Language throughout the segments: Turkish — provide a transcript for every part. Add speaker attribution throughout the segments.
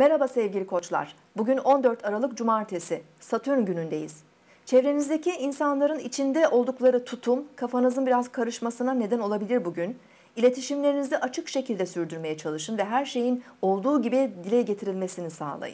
Speaker 1: Merhaba sevgili koçlar. Bugün 14 Aralık Cumartesi, Satürn günündeyiz. Çevrenizdeki insanların içinde oldukları tutum, kafanızın biraz karışmasına neden olabilir bugün. İletişimlerinizi açık şekilde sürdürmeye çalışın ve her şeyin olduğu gibi dile getirilmesini sağlayın.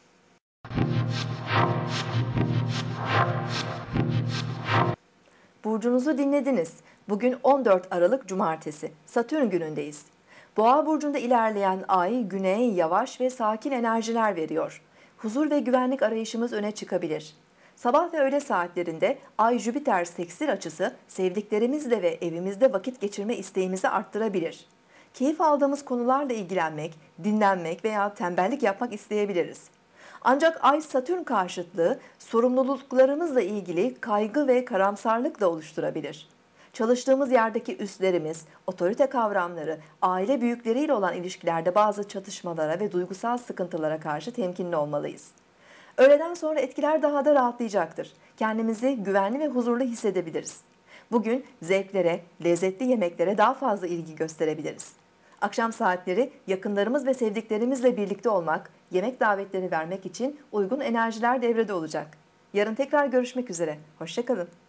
Speaker 1: Burcunuzu dinlediniz. Bugün 14 Aralık Cumartesi, Satürn günündeyiz. Boğa burcunda ilerleyen ay güneye yavaş ve sakin enerjiler veriyor. Huzur ve güvenlik arayışımız öne çıkabilir. Sabah ve öğle saatlerinde Ay-Jüpiter seksil açısı sevdiklerimizle ve evimizde vakit geçirme isteğimizi arttırabilir. Keyif aldığımız konularla ilgilenmek, dinlenmek veya tembellik yapmak isteyebiliriz. Ancak Ay-Satürn karşıtlığı sorumluluklarımızla ilgili kaygı ve karamsarlık da oluşturabilir. Çalıştığımız yerdeki üstlerimiz, otorite kavramları, aile büyükleriyle olan ilişkilerde bazı çatışmalara ve duygusal sıkıntılara karşı temkinli olmalıyız. Öğleden sonra etkiler daha da rahatlayacaktır. Kendimizi güvenli ve huzurlu hissedebiliriz. Bugün zevklere, lezzetli yemeklere daha fazla ilgi gösterebiliriz. Akşam saatleri yakınlarımız ve sevdiklerimizle birlikte olmak, yemek davetleri vermek için uygun enerjiler devrede olacak. Yarın tekrar görüşmek üzere. Hoşça kalın.